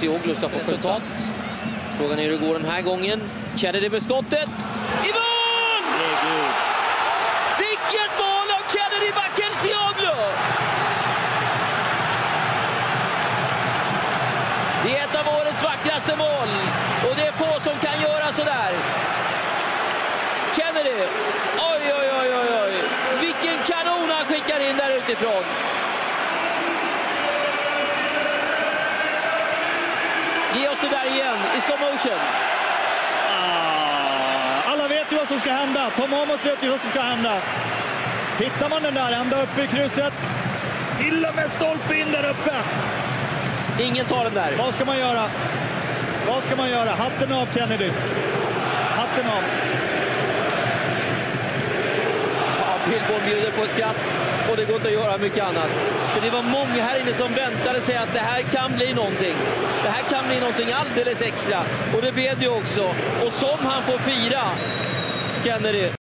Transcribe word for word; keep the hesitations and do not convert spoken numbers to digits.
Bakircioglu ska få resultat. Frågan är hur det går den här gången. Kennedy med skottet. I mål! Vilket mål av Kennedy Bakircioglu! Det är ett av årets vackraste mål. Och det är få som kan göra sådär. Kennedy. Oj, oj, oj, oj, oj. Vilken kanon han skickar in där utifrån. Ge oss det där igen i slow motion. Ah, alla vet ju vad som ska hända. Tom Amos vet ju vad som ska hända. Hittar man den där ända uppe i krysset. Till och med stolpe in där uppe. Ingen tar den där. Vad ska man göra? Vad ska man göra? Hatten av, Kennedy. Hatten av. Ja, Billborn bjuder på ett skratt. Och det går inte att göra mycket annat. För det var många här inne som väntade sig att det här kan bli någonting. Det här kan bli någonting alldeles extra. Och det blev det också. Och som han får fira, Kennedy.